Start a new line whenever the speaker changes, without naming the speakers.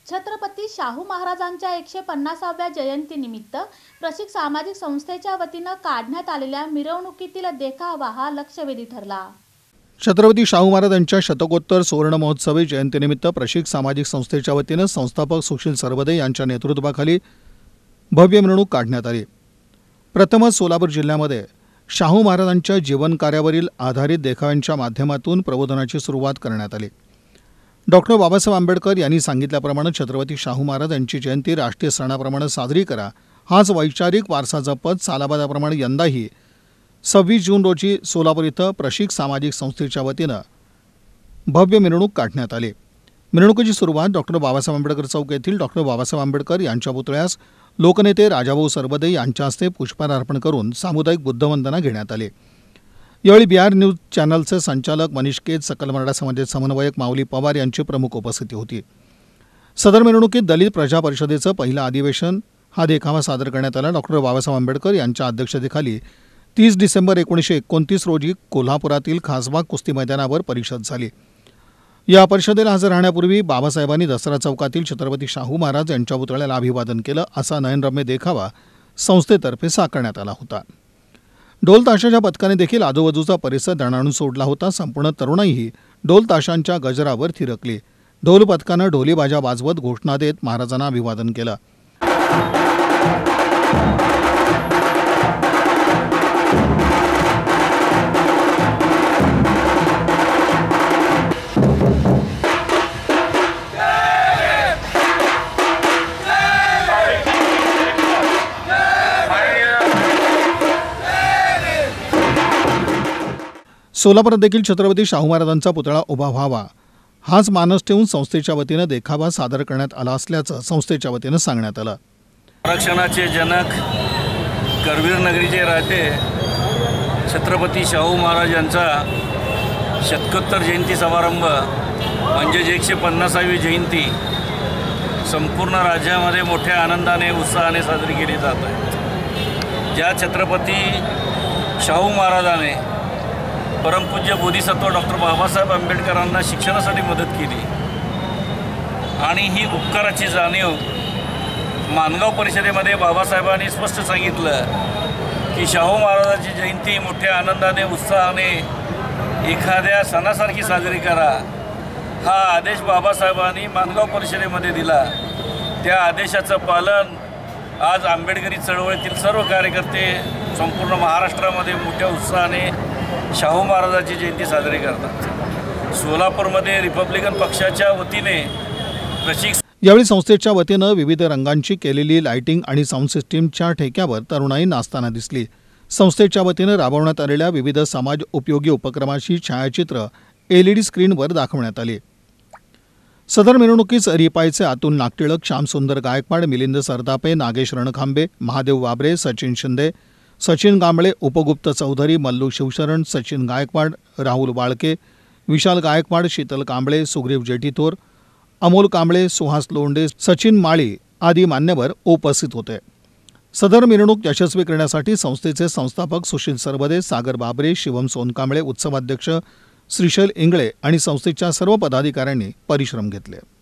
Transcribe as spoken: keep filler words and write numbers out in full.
छत्रपती शाहू महाराजांच्या एकशे पन्नासाव्या जयंतीनिमित्त प्रशिक सामाजिक संस्थेच्या वतीनं काढण्यात आलेल्या मिरवणुकीतील देखावा हा लक्षवेधी ठरला।
छत्रपती शाहू महाराजांच्या शतकोत्तर सुवर्ण महोत्सवी जयंतीनिमित्त प्रशिक सामाजिक संस्थेच्या वतीनं संस्थापक सुशील सरवदे यांच्या नेतृत्वाखाली भव्य मिरवणूक काढण्यात आली। प्रथमच सोलापूर जिल्ह्यामध्ये शाहू महाराजांच्या जीवनकार्यावरील आधारित देखाव्यांच्या माध्यमातून प्रबोधनाची सुरुवात करण्यात आली। डॉक्टर बाबासाहेब आंबेडकर यांनी सांगितल्याप्रमाणे छत्रपती शाहू महाराज यांची जयंती राष्ट्रीय सणाप्रमाणे साजरी करा, हाच वैचारिक वारसा जपत सालाबादाप्रमाणे यंदाही सव्वीस जून रोजी सोलापूर इथं प्रशिक सामाजिक संस्थेच्या वतीनं भव्य मिरवणूक काढण्यात आली। मिरवणुकीची सुरुवात डॉक्टर बाबासाहेब आंबेडकर चौक येथील डॉक्टर बाबासाहेब आंबेडकर यांच्या पुतळ्यास लोकनेते राजाभाऊ सरवदे यांच्या हस्ते पुष्पहार अर्पण करून सामुदायिक बुद्धवंदना घेण्यात आली। यावेळी बिहार न्यूज चॅनलचे संचालक मनीष केज, सकल मराठा समाजाचे समन्वयक माऊली पवार यांची प्रमुख उपस्थिती होती। सदर मिरवणुकीत दलित प्रजा परिषदेचं पहिलं अधिवेशन हा देखावा सादर करण्यात आला। डॉक्टर बाबासाहेब आंबेडकर यांच्या अध्यक्षतेखाली तीस डिसेंबर एकोणीसशे एकोणतीस रोजी कोल्हापुरातील खासबाग कुस्ती मैदानावर परिषद झाली। या परिषदेला हजर राहण्यापूर्वी बाबासाहेबांनी दसरा चौकातील छत्रपती शाहू महाराज यांच्या पुतळ्याला अभिवादन केलं। असा नयनरम्य देखावा संस्थेतर्फे साकारण्यात आला होता। ढोल ताशाच्या पथकाने देखील आजूबाजूचा परिसर दणाणून सोडला होता। संपूर्ण तरुणाईही ढोल ताशांच्या गजरावर थिरकली। ढोल पथकानं ढोली बाजा वाजवत घोषणा देत महाराजांना अभिवादन केलं। सोलापुरात देखील छत्रपती शाहू महाराजांचा पुतळा उभा व्हावा, हाच मानस ठेवून संस्थेच्या वतीनं देखावा सादर करण्यात आला असल्याचं संस्थेच्या वतीनं सांगण्यात आलं।
आरक्षणाचे जनक, करवीर नगरीचे राहते छत्रपती शाहू महाराज यांचा शतकोत्तर जयंती समारंभ म्हणजेच एकशे पन्नासावी जयंती संपूर्ण राज्यामध्ये मोठ्या आनंदाने उत्साहाने साजरी केली जात आहे। ज्या छत्रपती शाहू महाराजाने परमपूज्य बोधिसत्व डॉक्टर बाबासाहेब आंबेडकरांना शिक्षणासाठी मदत केली आणि ही उपकाराची जाणीव मानगाव परिषदेमध्ये बाबासाहेबांनी स्पष्ट सांगितलं की शाहू महाराजांची जयंती मोठ्या आनंदाने उत्साहाने एखाद्या सणासारखी साजरी करा, हा आदेश बाबासाहेबांनी मानगाव परिषदेमध्ये दिला। त्या आदेशाचं पालन आज आंबेडकरी चळवळीतील सर्व कार्यकर्ते संपूर्ण महाराष्ट्रामध्ये मोठ्या उत्साहाने शाहू महाराजांची जयंती साजरी करतात। सोलापूरमध्ये रिपब्लिकन पक्षाच्या वतीने प्रशिक
यावेळी संस्थेच्या वतीनं विविध रंगांची केलेली लाइटिंग आणि साऊंड सिस्टीमच्या ठेक्यावर तरुणाई नाचताना दिसली। संस्थेच्या वतीनं राबवण्यात आलेल्या विविध समाज उपयोगी उपक्रमाची छायाचित्र एलईडी स्क्रीनवर दाखवण्यात आली। सदर मिरवणुकीस रिपाईचे अतुल नागटिळक, श्यामसुंदर गायकवाड, मिलिंद सरदापे, नागेश रणखांबे, महादेव वाबरे, सचिन शिंदे, सचिन कांबळे, उपगुप्त चौधरी, मल्लू शिवशरण, सचिन गायकवाड, राहुल बाळके, विशाल गायकवाड, शीतल कांबळे, सुग्रीव जेठीथोर, अमोल कांबळे, सुहास लोंढे, सचिन माळी आदी मान्यवर उपस्थित होते। सदर मिरवणूक यशस्वी करण्यासाठी संस्थेचे संस्थापक सुशील सरवदे, सागर बाबरे, शिवम सोनकांबळे, उत्सवाध्यक्ष श्रीशैल इंगळे आणि संस्थेच्या सर्व पदाधिकाऱ्यांनी परिश्रम घेतले।